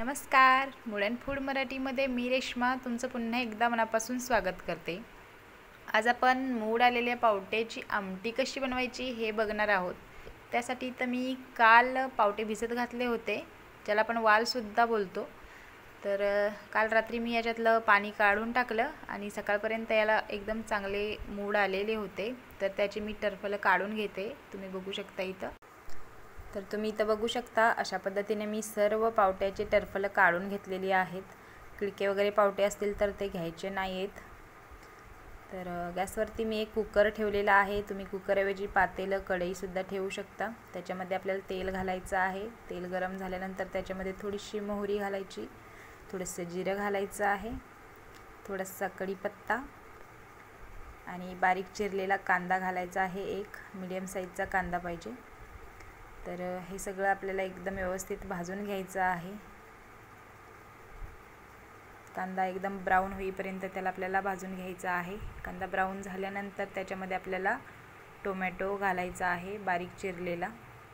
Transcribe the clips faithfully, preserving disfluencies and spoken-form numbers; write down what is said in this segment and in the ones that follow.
नमस्कार, mood and food मराठीमध्ये मी रेश्मा तुमचं पुन्हा एकदा मनापासून स्वागत करते। आज आपण मूड आलेल्या पावट्याची आमटी कशी बनवायची हे बघणार आहोत। त्यासाठी तर मी काल पावटे भिजत घातले होते, ज्याला आपण वालसुद्धा बोलतो। तर काल रात्री मी याच्यातलं पाणी काढून टाकलं आणि सकाळपर्यंत याला एकदम चांगले मूड आलेले होते। तर त्याची मी टरफलं काढून घेते, तुम्ही बघू शकता इथं। तर तुम्ही इथं बघू शकता अशा पद्धतीने मी सर्व पावट्याचे टरफलं काढून घेतलेली आहेत। किडके वगैरे पावटे असतील तर ते घ्यायचे नाहीत। तर गॅसवरती मी एक कुकर ठेवलेला आहे, तुम्ही कुकरऐवजी पातेलं कढईसुद्धा ठेवू शकता। त्याच्यामध्ये आपल्याला तेल घालायचं आहे। तेल गरम झाल्यानंतर त्याच्यामध्ये थोडीशी मोहरी घालायची, थोडंसं जिरं घालायचं आहे, थोडासा कढीपत्ता आणि बारीक चिरलेला कांदा घालायचा आहे। एक मीडियम साईजचा कांदा पाहिजे। तर हे सगळं आपल्याला एकदम व्यवस्थित भाजून घ्यायचं आहे। कांदा एकदम ब्राऊन होईपर्यंत त्याला आपल्याला भाजून घ्यायचा आहे। कांदा ब्राऊन झाल्यानंतर त्याच्यामध्ये आपल्याला टोमॅटो घालायचा आहे बारीक चिरलेला।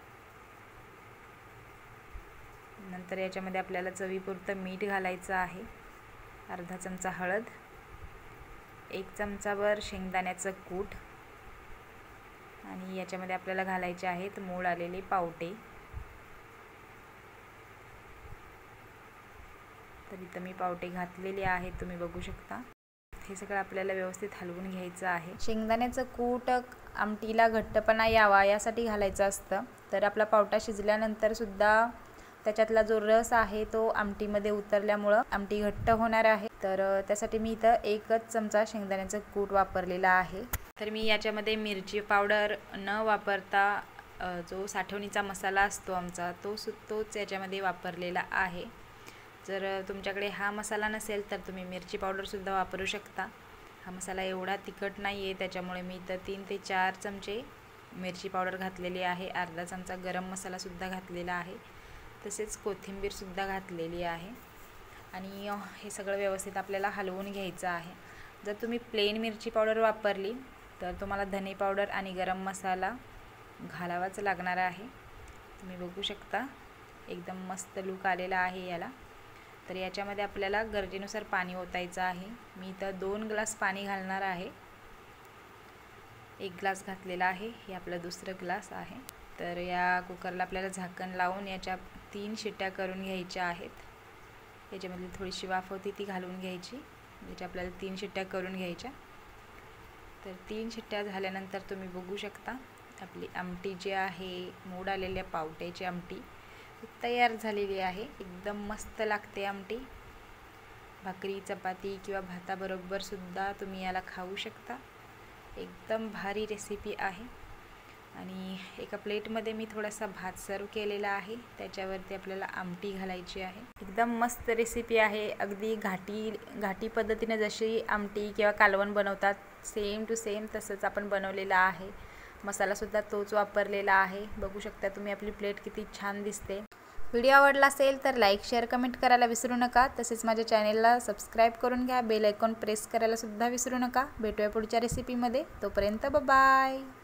नंतर याच्यामध्ये आपल्याला चवीपुरतं मीठ घालायचं आहे, अर्धा चमचा हळद, एक चमचाभर शेंगदाण्याचं कूट आणि याच्यामध्ये आपल्याला घालायचे आहेत मूड आलेले पावटे। तर इथं मी पावटे घातलेले आहेत, तुम्ही बघू शकता। हे सगळं आपल्याला व्यवस्थित हलवून घ्यायचं आहे। शेंगदाण्याचं कूट आमटीला घट्टपणा यावा यासाठी घालायचं असतं। तर आपला पावटा शिजल्यानंतर सुद्धा त्याच्यातला जो रस आहे तो आमटीमध्ये उतरल्यामुळं आमटी घट्ट होणार आहे। तर त्यासाठी मी इथं एकच चमचा शेंगदाण्याचं कूट वापरलेला आहे। तर मी याच्यामध्ये मिरची पावडर न वापरता जो साठवणीचा मसाला असतो आमचा तो तोच याच्यामध्ये वापरलेला आहे। जर तुमच्याकडे हा मसाला नसेल तर तुम्ही मिरची पावडरसुद्धा वापरू शकता। हा मसाला एवढा तिखट नाही आहे, त्याच्यामुळे मी इथं तीन ते चार चमचे मिरची पावडर घातलेली आहे, अर्धा चमचा गरम मसालासुद्धा घातलेला आहे, तसेच कोथिंबीरसुद्धा घातलेली आहे। आणि हे सगळं व्यवस्थित आपल्याला हलवून घ्यायचं आहे। जर तुम्ही प्लेन मिरची पावडर वापरली तर तुम्हाला धने पावडर आणि गरम मसाला घालावाच लागणार आहे। तुम्ही बघू शकता एकदम मस्त लूक आलेला आहे याला। तर याच्यामध्ये आपल्याला गरजेनुसार पाणी ओतायचं आहे। मी इथं दोन ग्लास पाणी घालणार आहे, एक ग्लास घातलेला आहे, हे आपलं दुसरं ग्लास आहे। तर या कुकरला आपल्याला झाकण लावून याच्या तीन शिट्ट्या करून घ्यायच्या आहेत। याच्यामधली थोडीशी वाफ होती ती घालून घ्यायची, याच्या आपल्याला तीन शिट्ट्या करून घ्यायच्या। तर तीन शिट्ट्या झाल्यानंतर तुम्ही बघू शकता आपली आमटी जी आहे मूड आलेल्या पावट्याची आमटी तयार झालेली आहे। एकदम मस्त लागते आमटी, भाकरी चपाती किंवा भाताबरोबर सुद्धा तुम्ही याला खाऊ शकता। एकदम भारी रेसिपी आहे। आणि एका प्लेटमध्ये मी थोडासा भात सर्व केलेला आहे, त्याच्यावरती आपल्याला आमटी घालायची आहे। एकदम मस्त रेसिपी आहे, अगदी घाटी घाटी पद्धतीने जशी आमटी किंवा कालवण बनवतात सेम टू सेम तसंच आपण बनवलेला आहे। मसालासुद्धा तोच वापरलेला आहे। बघू शकता तुम्ही आपली प्लेट किती छान दिसते। व्हिडिओ आवडला असेल तर लाईक शेअर कमेंट करायला विसरू नका। तसेच माझ्या चॅनेलला सबस्क्राईब करून घ्या, बेल आयकॉन प्रेस करायला सुद्धा विसरू नका। भेटूया पुढच्या रेसिपीमध्ये, तोपर्यंत बाय बाय।